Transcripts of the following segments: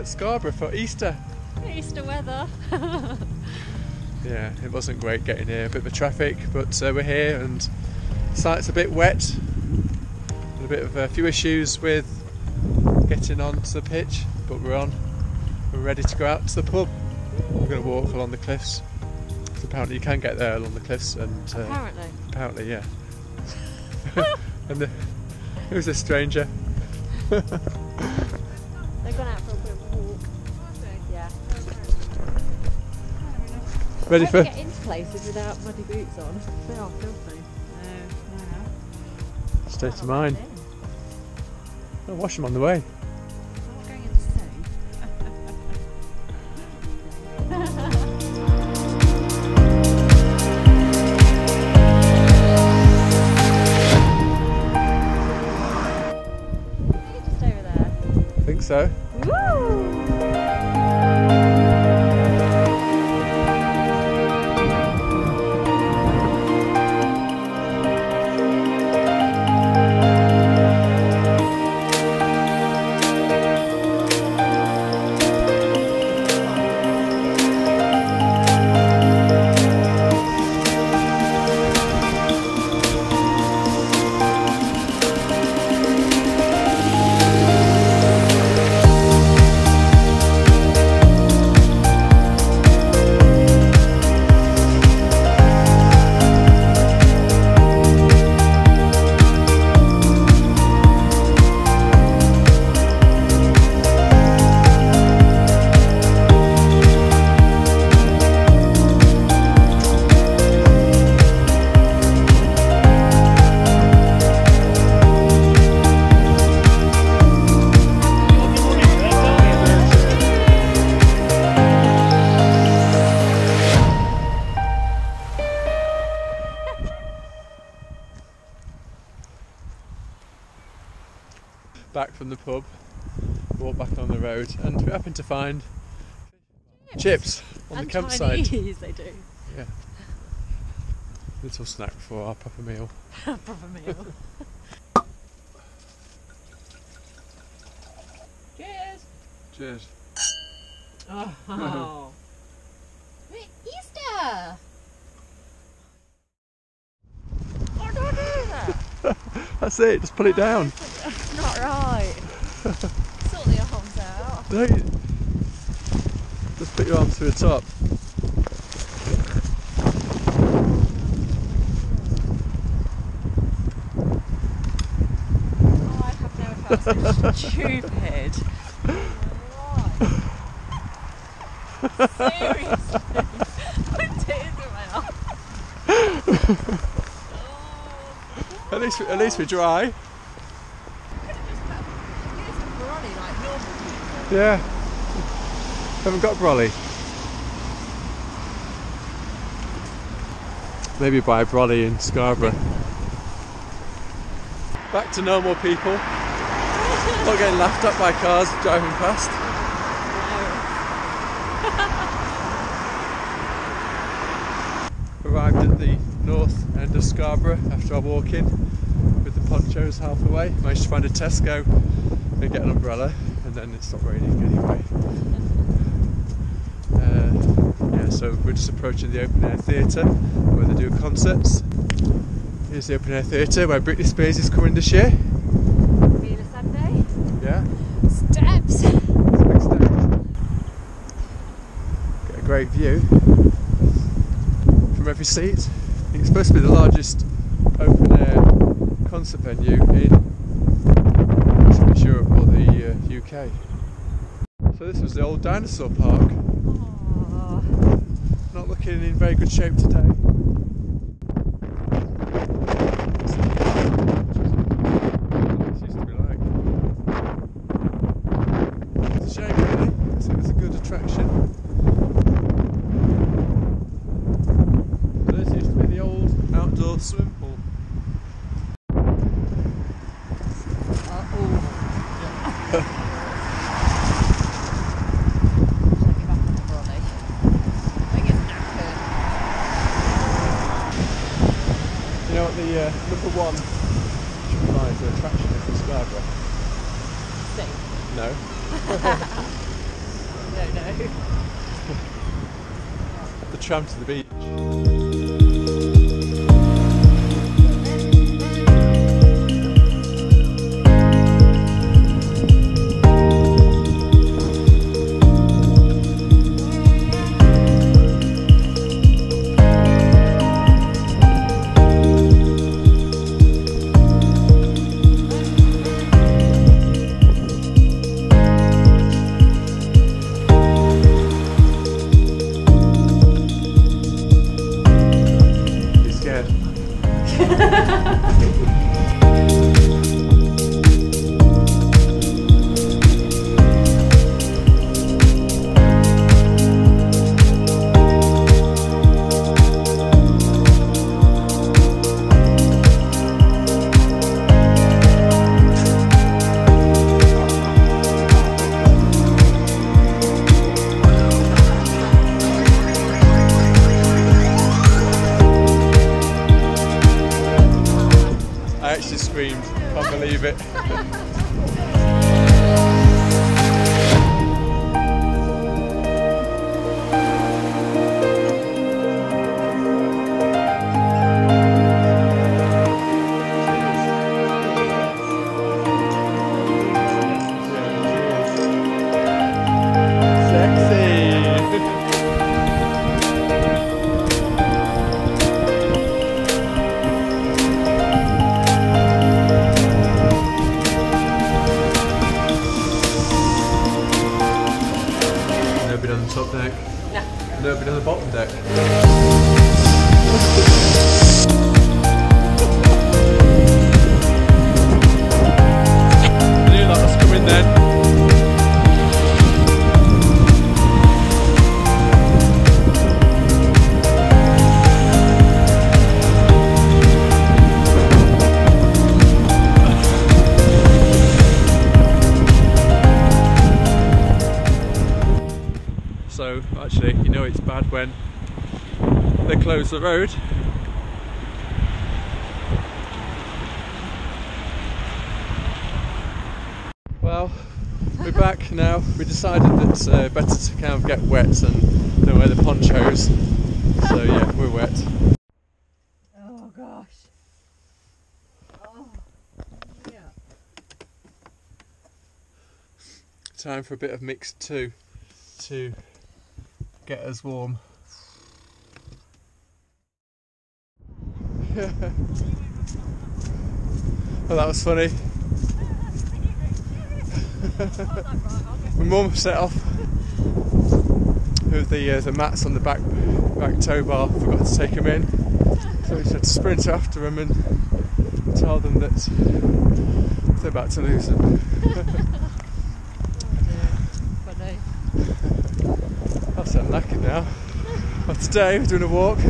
Scarborough for Easter. Easter weather. Yeah, it wasn't great getting here, a bit of a traffic, but we're here and the site's a bit wet. And a bit of a few issues with getting onto the pitch, but we're on. We're ready to go out to the pub. We're going to walk along the cliffs. So apparently you can get there along the cliffs and... Apparently, yeah. And who's this stranger? They've gone out for a bit of a walk. Yeah. Ready How for... do you get into places without muddy boots on? They are filthy. No. Stay to mine. I'll wash them on the way. I'm not going in the sea. Just over there. I think so. Woo! Back from the pub, walk back on the road, and we happen to find chips on the campsite. Chinese, they do. Yeah. Little snack before our proper meal. Proper meal. Cheers! Cheers. Oh. Easter! Oh, don't do that! That's it, just pull it down. That's not right. Sort the arms out. No, just put your arms to the top. Oh, I have never felt so stupid. Seriously? Put tears in my eyes. At least we're dry. Yeah. Haven't got brolly. Maybe buy a brolly in Scarborough. Back to normal people. Not getting laughed at by cars driving past. Arrived at the north end of Scarborough after our walk-in with the ponchos half the way. Managed to find a Tesco and get an umbrella, and then it stopped raining anyway. Yeah, so we're just approaching the open air theatre where they do concerts. Here's the open air theatre where Britney Spears is coming this year. Being a Sunday. Yeah. Steps. Big steps. Get a great view from every seat. I think it's supposed to be the largest open air concert venue in Europe or the UK. So this was the old dinosaur park. Aww. Not looking in very good shape today. This used to be like. It's a shame really, because it was a good attraction. So this used to be the old outdoor swimming pool. You know what the number one attraction is in Scarborough? Sea. No. don't know. The tram to the beach. I actually screamed, can't believe it. On the top deck? No. I've never been on the bottom deck. I knew that was coming then. So actually, you know it's bad when they close the road. Well, we're back now. We decided that it's better to kind of get wet than wear the ponchos. So yeah, we're wet. Oh gosh. Oh, yeah. Time for a bit of mixed two to get us warm. Well, that was funny. My mum set off with the mats on the back tow bar, forgot to take them in, so we just had to sprint after them and tell them that they're about to lose them. I'm knackered now. Well, today we're doing a walk.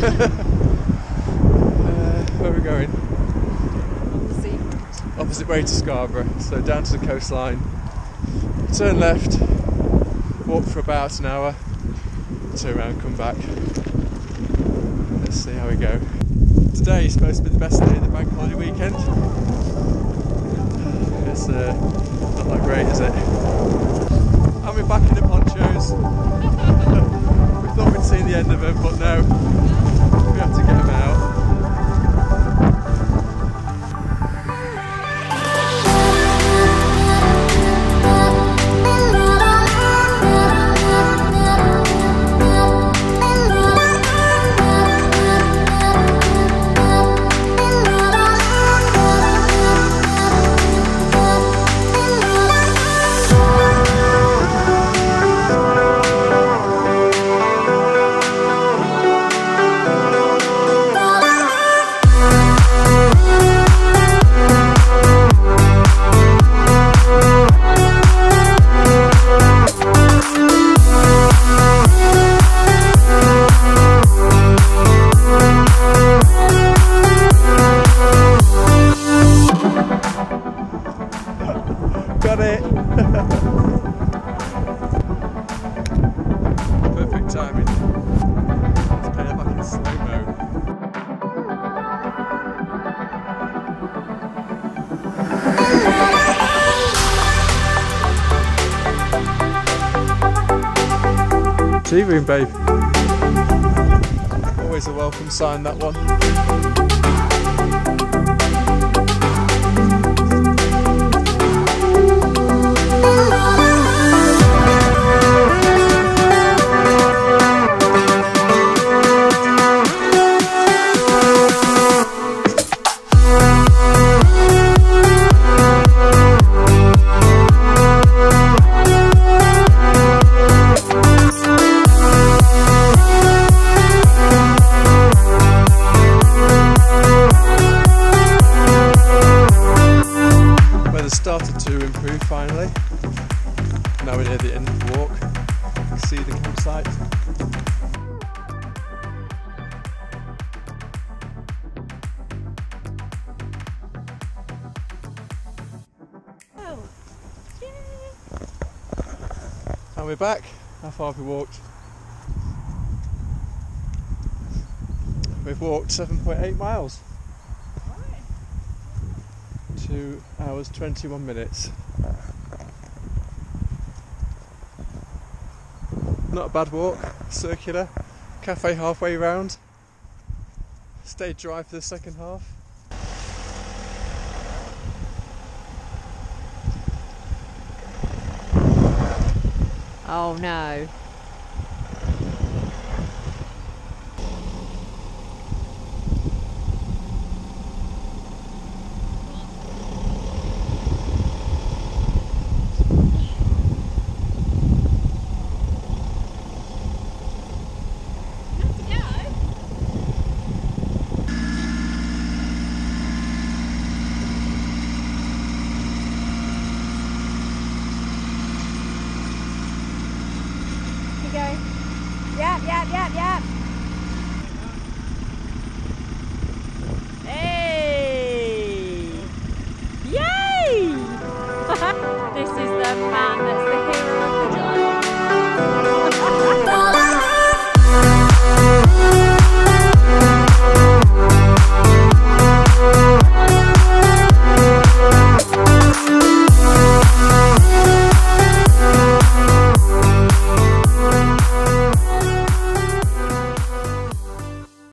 Where are we going? On the seafront. Opposite way to Scarborough, so down to the coastline. Turn left, walk for about an hour, turn around, come back. Let's see how we go. Today is supposed to be the best day of the bank holiday weekend. It's not that great, is it? And we're back in the ponchos. We thought we'd seen the end of them, but no, we have to get them out. Got it! Perfect timing. Let's play it back in slow-mo. tea room, babe. Always a welcome sign, that one. Started to improve finally. Now we're near the end of the walk. You can see the campsite. Oh. And we're back. How far have we walked? We've walked 7.8 miles. 2 hours 21 minutes. Not a bad walk, circular, cafe halfway round. Stayed dry for the second half. Oh no. Go. Yep.